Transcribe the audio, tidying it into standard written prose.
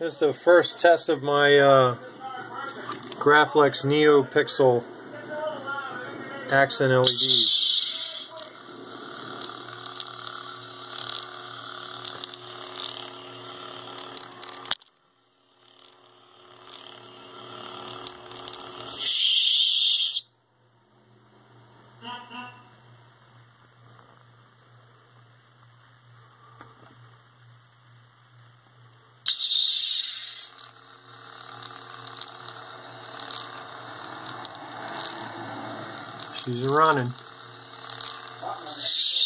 This is the first test of my Graflex Neopixel accent LEDs. She's running.